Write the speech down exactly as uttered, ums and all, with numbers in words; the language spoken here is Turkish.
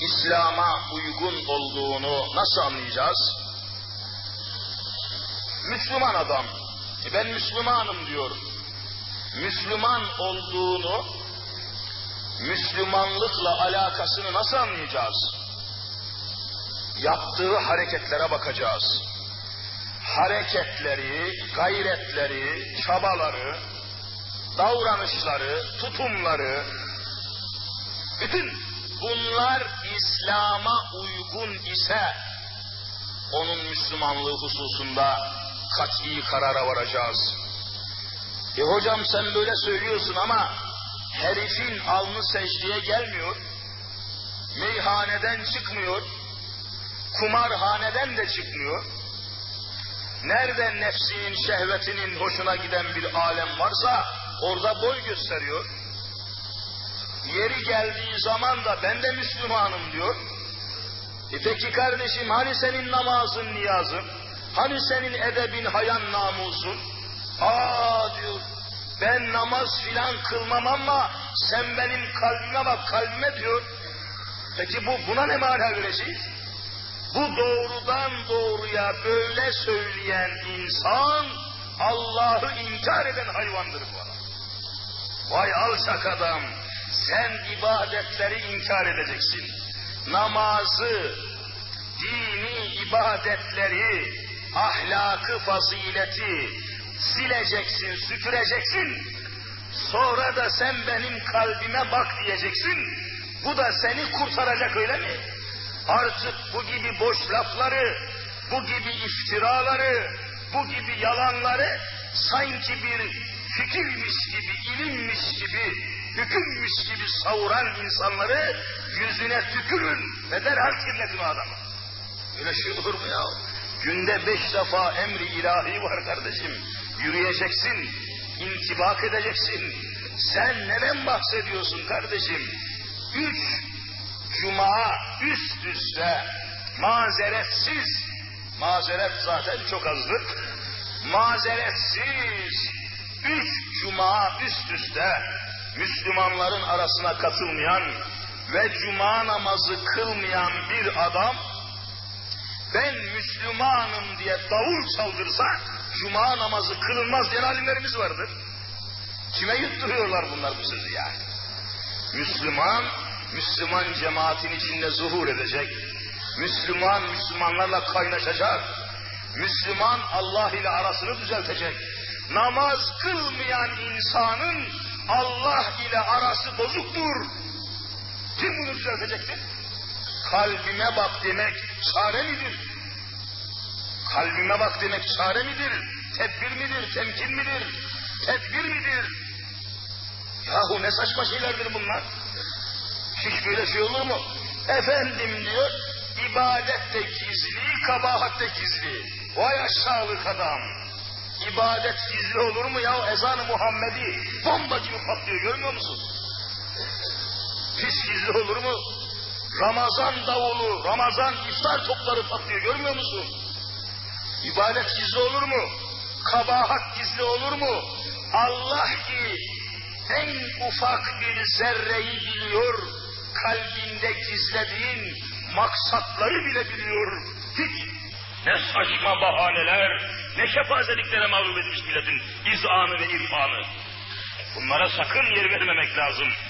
İslam'a uygun olduğunu nasıl anlayacağız? Müslüman adam, ben Müslümanım diyor. Müslüman olduğunu, Müslümanlıkla alakasını nasıl anlayacağız? Yaptığı hareketlere bakacağız. Hareketleri, gayretleri, çabaları, davranışları, tutumları, bütün bunlar İslam'a uygun ise onun Müslümanlığı hususunda kat'i karara varacağız. E hocam sen böyle söylüyorsun ama herifin alnı secdeye gelmiyor, meyhaneden çıkmıyor, kumarhaneden de çıkmıyor. Nerede nefsinin, şehvetinin hoşuna giden bir alem varsa orada boy gösteriyor. Yeri geldiği zaman da ben de Müslümanım diyor. E peki kardeşim hani senin namazın, niyazın? Hani senin edebin, hayan, namusun? Aa diyor, ben namaz filan kılmam ama sen benim kalbime bak, kalbime diyor. Peki bu buna ne mana vereceğiz? Bu doğrudan doğruya böyle söyleyen insan Allah'ı inkar eden hayvandır bu adam. Vay alçak adam, sen ibadetleri inkar edeceksin. Namazı, dini ibadetleri, ahlakı, fazileti sileceksin, süpüreceksin. Sonra da sen benim kalbime bak diyeceksin. Bu da seni kurtaracak, öyle mi? Artık bu gibi boş lafları, bu gibi iftiraları, bu gibi yalanları sanki bir fikirmiş gibi, ilimmiş gibi, hükümmüş gibi savuran insanları yüzüne tükürün ve derhal kirletin o adamı. Öyle şey olur mu ya? Günde beş defa emri ilahi var kardeşim. Yürüyeceksin, intibak edeceksin. Sen neden bahsediyorsun kardeşim? Üç cuma üst üste mazeretsiz, mazeret zaten çok azdır, mazeretsiz üç cuma üst üste Müslümanların arasına katılmayan ve cuma namazı kılmayan bir adam, ben Müslümanım diye davul çaldırsa cuma namazı kılınmaz diyen alimlerimiz vardır. Kime yutturuyorlar bunlar bu sözü yani? Müslüman, Müslüman cemaatin içinde zuhur edecek. Müslüman, Müslümanlarla kaynaşacak. Müslüman, Allah ile arasını düzeltecek. Namaz kılmayan insanın Allah ile arası bozuktur. Kim bunu düzeltecektir? Kalbime bak demek çare midir? Kalbime bak demek çare midir? Tedbir midir? Temkin midir? Tedbir midir? Yahu ne saçma şeylerdir bunlar? Hiç böyle şey olur mu? Efendim diyor, ibadet de gizli, kabahat de gizli. Vay aşağılık adam! İbadet gizli olur mu ya? Ezan-ı Muhammedi bomba gibi patlıyor, görmüyor musun? Pis gizli olur mu? Ramazan davulu, Ramazan iftar topları patlıyor, görmüyor musun? İbadet gizli olur mu? Kabahat gizli olur mu? Allah ki en ufak bir zerreyi biliyor, kalbinde gizlediğin maksatları bile biliyor. Hiç ne saçma bahaneler, ne kefazeliklere mağlup etmiş milletin izanı ve irfanı. Bunlara sakın yer vermemek lazım.